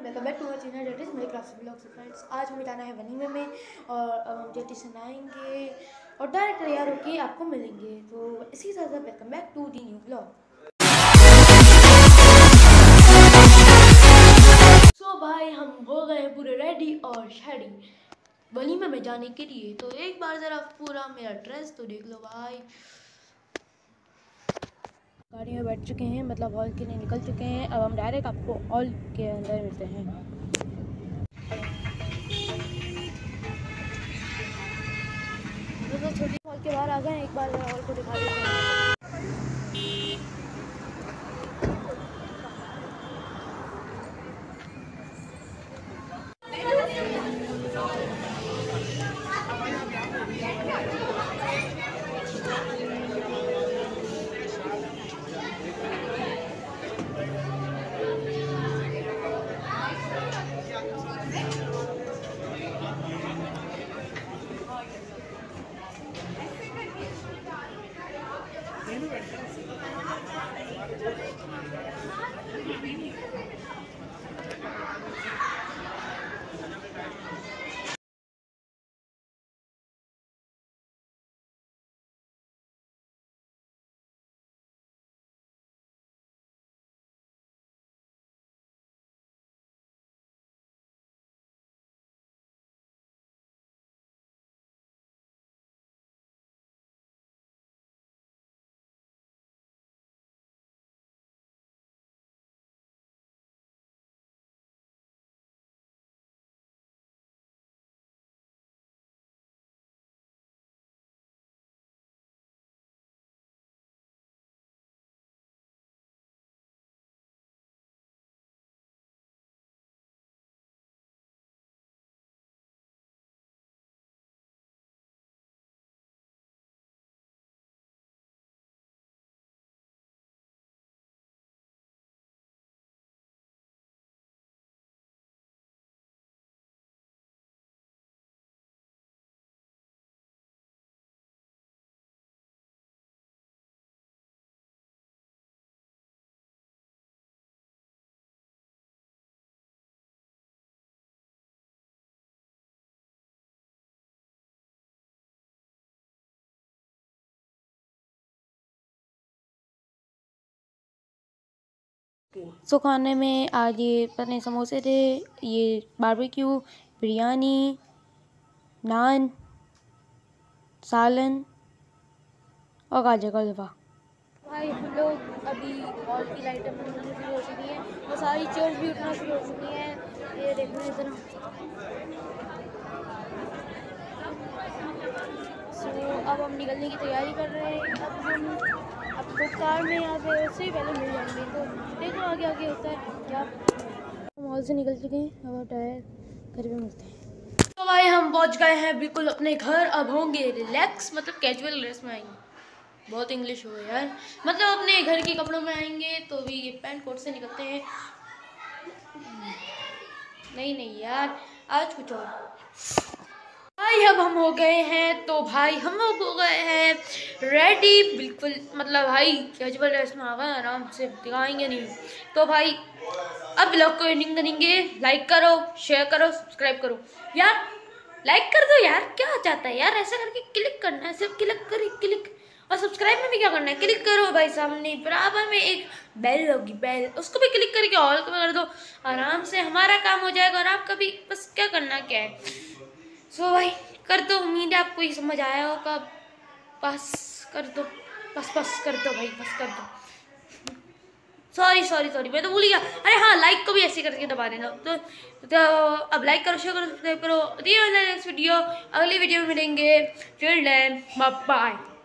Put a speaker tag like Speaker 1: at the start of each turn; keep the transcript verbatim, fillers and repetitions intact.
Speaker 1: Welcome back to my channel that is मेरे class vlog से friends. आज हमें जाना है वलीमे में और अब हम जल्दी से नहाएंगे और डायरेक्ट तैयार होके आपको मिलेंगे। तो इसी तरह से welcome back to the new vlog. So भाई हम हो गए हैं पूरे रेडी और शेडी वलीमे में जाने के लिए। तो एक बार ज़रा पूरा मेरा ड्रेस तो देख लो भाई। गाड़ी में बैठ चुके हैं, मतलब हॉल के लिए निकल चुके हैं। अब हम डायरेक्ट आपको हॉल के अंदर मिलते हैं। तो छोटी हॉल के बाहर आ गए, एक बार हॉल को दिखा देते हैं। सो खाने में आज ये पनीर समोसे थे, ये बारबेक्यू, बिरयानी, नान, सालन और गाजर का हलवा। भाई हम लोग अभी हॉल की लाइटें बंद होनी शुरू हो चुकी हैं और सारी चेयर्स भी उठना शुरू हो चुकी हैं। ये देखो इतना। सो अब हम निकलने की तैयारी कर रहे हैं। अब हम आपको कार में यहाँ पे उससे ही पहले मिल जाएंगे, तो देखो आगे आगे होता है क्या। हम हॉल से निकल चुके हैं, अब डायरेक्ट घर पे मिलते हैं। तो भाई हम पहुँच गए हैं बिल्कुल अपने घर। अब होंगे रिलैक्स, मतलब कैजुअल ड्रेस में आएंगे। बहुत इंग्लिश हो गया यार, मतलब अपने घर के कपड़ों में आएंगे। तो भी ये पैंट कोट से निकलते हैं। नहीं नहीं यार, आज कुछ और। भाई अब हम हो गए हैं, तो भाई हम लोग हो गए हैं रेडी बिल्कुल, मतलब भाई कैजुअल ड्रेस में आ गए, आराम से दिखाएंगे नहीं। तो भाई अब व्लॉग को एंडिंग करेंगे। लाइक करो, शेयर करो, सब्सक्राइब करो यार। लाइक कर दो यार, क्या चाहता है यार, ऐसे करके क्लिक करना है, सिर्फ क्लिक करी क्लिक। और सब्सक्राइब में भी क्या करना है, क्लिक करो भाई। सामने बराबर में एक बेल होगी, बेल, उसको भी क्लिक करके ऑल कर दो। आराम से हमारा काम हो जाएगा और आपका भी। बस क्या करना क्या है। सो so, भाई कर दो। उम्मीद है आपको ये समझ आया होगा। बस कर दो, बस बस कर दो भाई, बस कर दो। सॉरी सॉरी सॉरी मैं तो भूल गया। अरे हाँ, लाइक को भी ऐसे करके दबा देना। तो, तो अब लाइक करो, शेयर करो, सब्सक्राइब करो। नेक्स्ट वीडियो, अगली वीडियो में मिलेंगे। Till then bye bye.